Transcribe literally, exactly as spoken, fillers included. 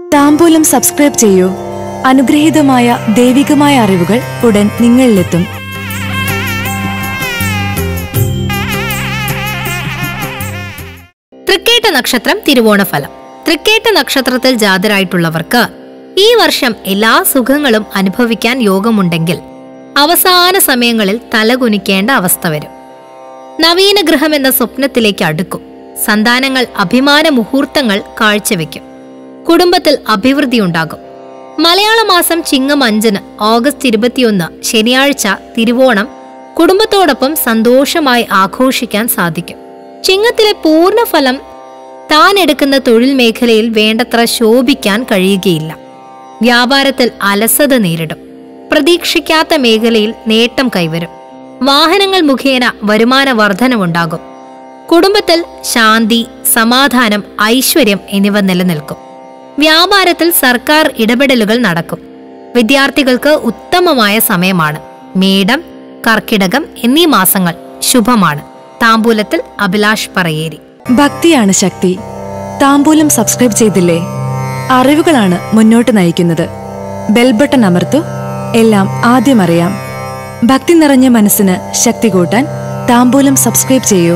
താംബൂലം subscribe ചെയ്യൂ. അനുഗ്രഹീതമായ ദൈവികമായ അറിവുകൾ ഉടൻ നിങ്ങളിലെത്തും. തൃക്കേട്ട നക്ഷത്രം തിരുവോണഫലം. തൃക്കേട്ട നക്ഷത്രത്തിൽ ജാതരായിട്ടുള്ളവർക്ക് ഈ വർഷം എല്ലാ സുഖങ്ങളും അനുഭവിക്കാൻ യോഗമുണ്ടെങ്കിൽ അവസാന സമയങ്ങളിൽ തലകുനിക്കേണ്ട അവസ്ഥ വരും. നവീന ഗൃഹം എന്ന സ്വപ്നത്തിലേക്ക് അടുക്കും. സന്താനങ്ങൾ അഭിമാന മുഹൂർത്തങ്ങൾ കാഴ്ചവെക്കും. കുടുംബത്തിൽ അഭിവൃദ്ധി ഉണ്ടാകും. മലയാള മാസം ചിങ്ങം അഞ്ചിന് ഓഗസ്റ്റ് ഇരുപത്തിയൊന്ന് ശനിയാഴ്ച തിരുവോണം കുടുംബത്തോടൊപ്പം സന്തോഷമായി ആഘോഷിക്കാൻ സാധിക്കും. ചിങ്ങത്തിലെ പൂർണ്ണഫലം താൻ എടുക്കുന്ന തൊഴിൽ മേഖലയിൽ വേണ്ടത്ര ശോഭിക്കാൻ കഴിയുകയില്ല. വ്യാപാരത്തിൽ അലസത നേരിടും. പ്രതീക്ഷിക്കാത്ത മേഖലയിൽ നേട്ടം കൈവരും. വാഹനങ്ങൾ മുഖേന വരുമാന വർധനവുണ്ടാകും. കുടുംബത്തിൽ ശാന്തി, സമാധാനം, ഐശ്വര്യം എന്നിവ നിലനിൽക്കും. വ്യാപാരത്തിൽ സർക്കാർ ഇടപെടലുകൾ നടക്കും. വിദ്യാർത്ഥികൾക്ക് ഉത്തമമായ സമയമാണ്. മേടം, കർക്കിടകം എന്നീ മാസങ്ങൾ ശുഭമാണ്. താംബൂലത്തിൽ അഭിലാഷ് പറയേരി. ഭക്തിയാണ് ശക്തി. താംബൂലം സബ്സ്ക്രൈബ് ചെയ്തില്ലേ? അറിവുകളാണ് മുന്നോട്ട് നയിക്കുന്നത്. ബെൽ ബട്ടൺ അമർത്തു. എല്ലാം ആദ്യം അറിയാം. ഭക്തി നിറഞ്ഞ മനസ്സിന് ശക്തി കൂട്ടാൻ താംബൂലം സബ്സ്ക്രൈബ് ചെയ്യൂ.